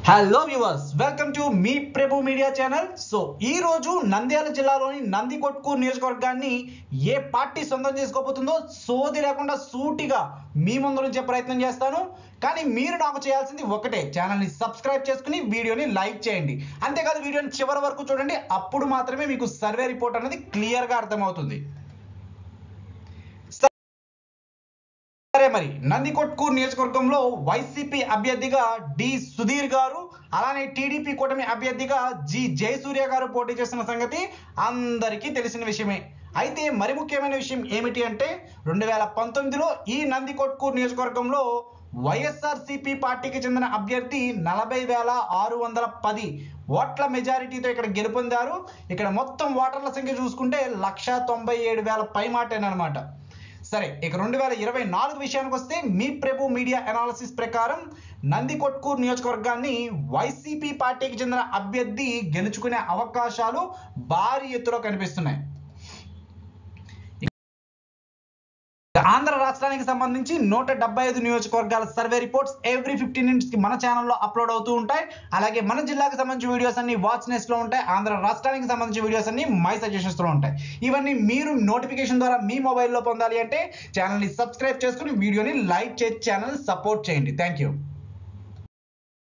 Hello viewers, welcome to మీ Prabhu media channel. So ఈ రోజు నంద్యాల జిల్లాలోని నందికొట్కూరు నియోజకవర్గాన్ని ఏ పార్టీ సొంతం చేసుకోబోతుందో సోది లేకుండా సూటిగా మీ ముందు నుంచే ప్రయత్నం చేస్తాను. కానీ మీరు నాకు చేయాల్సింది ఒకటే, ఛానల్ని సబ్స్క్రైబ్ చేసుకుని వీడియోని లైక్ చేయండి. అంతేకాదు వీడియోని చివరి వరకు చూడండి, అప్పుడు మాత్రమే మీకు సర్వే రిపోర్ట్ అనేది క్లియర్గా అర్థమవుతుంది. సరే, మరి నందికొట్కూరు నియోజకవర్గంలో వైసీపీ అభ్యర్థిగా డి సుధీర్ గారు, అలానే టీడీపీ కూటమి అభ్యర్థిగా జి జయసూర్య గారు పోటీ చేస్తున్న సంగతి అందరికీ తెలిసిన విషయమే. అయితే మరి ముఖ్యమైన విషయం ఏమిటి అంటే 2019లో ఈ నందికొట్కూరు నియోజకవర్గంలో వైఎస్ఆర్సీపీ పార్టీకి చెందిన అభ్యర్థి 40,610 ఓట్ల మెజారిటీతో ఇక్కడ గెలుపొందారు. ఇక్కడ మొత్తం ఓటర్ల సంఖ్య చూసుకుంటే 197,000 పైమాటేనమాట. సరే, ఇక 2024 విషయానికి వస్తే మీ ప్రభు మీడియా అనాలిసిస్ ప్రకారం నందికొట్కూరు నియోజకవర్గాన్ని వైసీపీ పార్టీకి చెందిన అభ్యర్థి గెలుచుకునే అవకాశాలు భారీ ఎత్తులో కనిపిస్తున్నాయి. ఆంధ్ర రాష్ట్రానికి సంబంధించి 175 నియోజకవర్గాల సర్వే రిపోర్ట్స్ ఎవ్రీ 15 minutes కి మన ఛానల్లో అప్లోడ్ అవుతూ ఉంటాయి. అలాగే మన జిల్లాకు సంబంధించిన వీడియోస్ అన్ని వాచ్ నెస్ట్ లో ఉంటాయి. ఆంధ్ర రాష్ట్రానికి సంబంధించిన వీడియోస్ అన్ని మై సజెషన్స్ లో ఉంటాయి. ఇవన్నీ మీరు నోటిఫికేషన్ ద్వారా మీ మొబైల్లో పొందాలి అంటే ఛానల్ని సబ్స్క్రైబ్ చేసుకుని వీడియోని లైక్ చేసి ఛానల్ సపోర్ట్ చేయండి. Thank you.